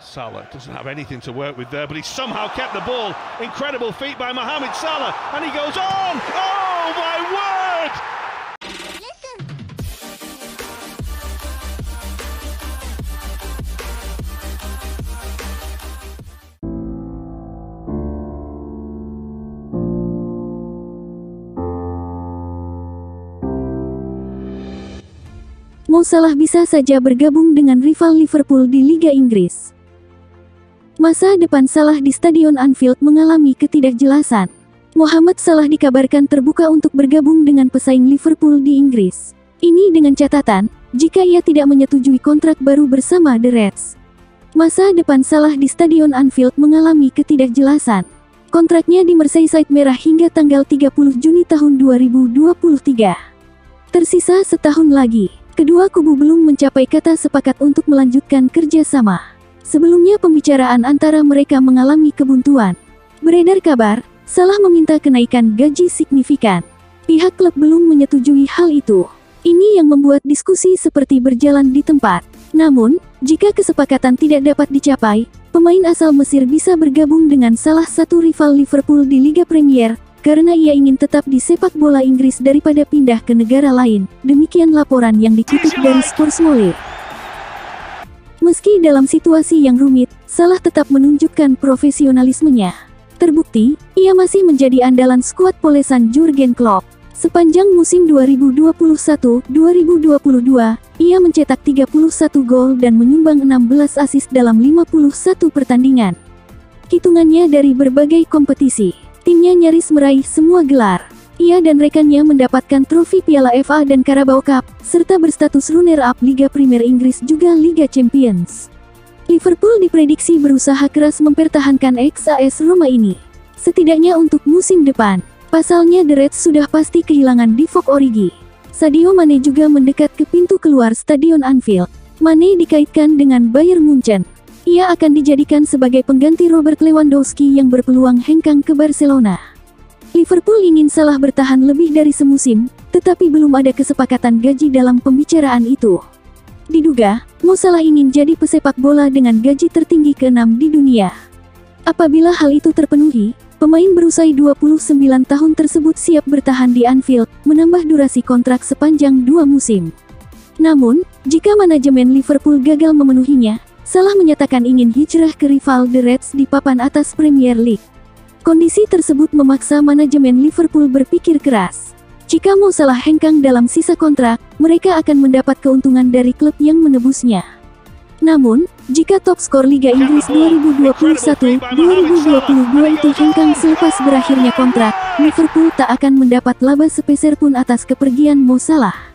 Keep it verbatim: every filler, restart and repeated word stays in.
Salah doesn't have anything to work with there, but he somehow kept the ball. Incredible feat by Mohamed Salah, and he goes on! Oh my word! Mo Salah bisa saja bergabung dengan rival Liverpool di Liga Inggris. Masa depan Salah di Stadion Anfield mengalami ketidakjelasan. Mohamed Salah dikabarkan terbuka untuk bergabung dengan pesaing Liverpool di Inggris. Ini dengan catatan, jika ia tidak menyetujui kontrak baru bersama The Reds. Masa depan Salah di Stadion Anfield mengalami ketidakjelasan. Kontraknya di Merseyside merah hingga tanggal tiga puluh Juni tahun dua ribu dua puluh tiga. Tersisa setahun lagi. Kedua kubu belum mencapai kata sepakat untuk melanjutkan kerjasama. Sebelumnya pembicaraan antara mereka mengalami kebuntuan. Beredar kabar, Salah meminta kenaikan gaji signifikan. Pihak klub belum menyetujui hal itu. Ini yang membuat diskusi seperti berjalan di tempat. Namun, jika kesepakatan tidak dapat dicapai, pemain asal Mesir bisa bergabung dengan salah satu rival Liverpool di Liga Premier, karena ia ingin tetap di sepak bola Inggris daripada pindah ke negara lain. Demikian laporan yang dikutip dari Sportsmole. Meski dalam situasi yang rumit, Salah tetap menunjukkan profesionalismenya. Terbukti, ia masih menjadi andalan skuad polesan Jurgen Klopp. Sepanjang musim dua ribu dua puluh satu dua ribu dua puluh dua, ia mencetak tiga puluh satu gol dan menyumbang enam belas assist dalam lima puluh satu pertandingan. Hitungannya dari berbagai kompetisi. Timnya nyaris meraih semua gelar. Ia dan rekannya mendapatkan trofi Piala F A dan Carabao Cup, serta berstatus runner-up Liga Premier Inggris juga Liga Champions. Liverpool diprediksi berusaha keras mempertahankan X A S Roma ini. Setidaknya untuk musim depan. Pasalnya The Reds sudah pasti kehilangan Divock Origi. Sadio Mane juga mendekat ke pintu keluar Stadion Anfield. Mane dikaitkan dengan Bayern Munchen. Ia akan dijadikan sebagai pengganti Robert Lewandowski yang berpeluang hengkang ke Barcelona. Liverpool ingin Salah bertahan lebih dari semusim, tetapi belum ada kesepakatan gaji dalam pembicaraan itu. Diduga, Mo Salah ingin jadi pesepak bola dengan gaji tertinggi keenam di dunia. Apabila hal itu terpenuhi, pemain berusia dua puluh sembilan tahun tersebut siap bertahan di Anfield, menambah durasi kontrak sepanjang dua musim. Namun, jika manajemen Liverpool gagal memenuhinya, Salah menyatakan ingin hijrah ke rival The Reds di papan atas Premier League. Kondisi tersebut memaksa manajemen Liverpool berpikir keras. Jika Mo Salah hengkang dalam sisa kontrak, mereka akan mendapat keuntungan dari klub yang menebusnya. Namun, jika top skor Liga Inggris dua ribu dua puluh satu dua ribu dua puluh dua itu hengkang selepas berakhirnya kontrak, Liverpool tak akan mendapat laba sepeser pun atas kepergian Mo Salah.